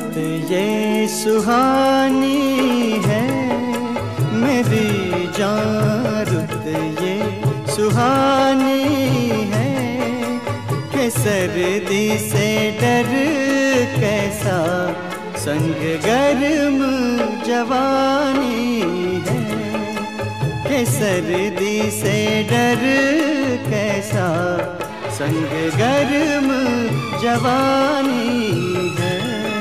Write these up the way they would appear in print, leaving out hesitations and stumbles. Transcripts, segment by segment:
रुत ये सुहानी है मेरी जान, रुत ये सुहानी है कि सर्दी से डर कैसा संग गर्म जवानी है, कि सर्दी से डर कैसा संग गर्म जवानी है।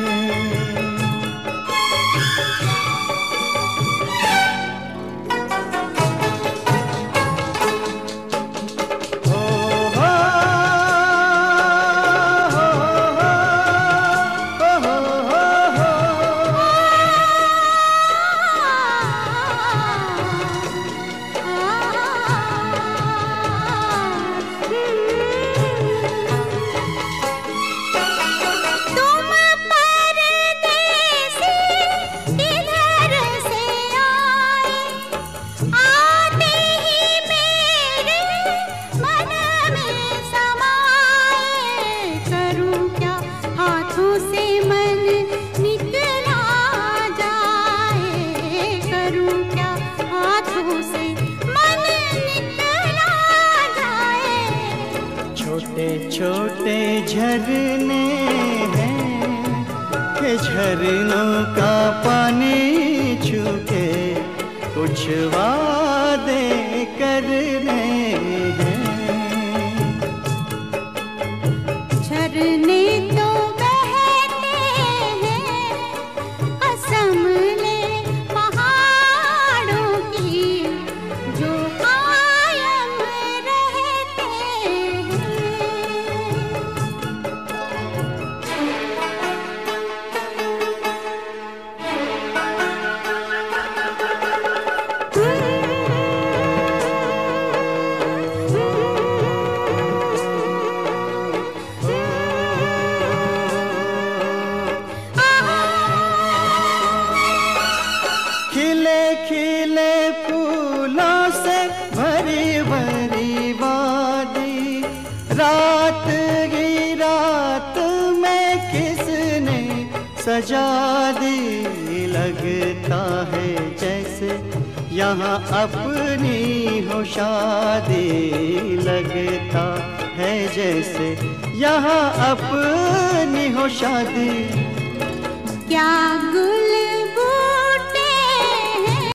छोटे झरने हैं कि झरनों का पानी छूके कुछ वादे करने हैं। झरने तो बहते हैं कसम ले पहाड़ों की जो कायम रहते हैं। खिले खिले फूलों से भरी भरी वादी, रात की रात में किसने सजा दी, लगता है जैसे यहाँ अपनी हो शादी, लगता है जैसे यहाँ अपनी हो शादी। क्या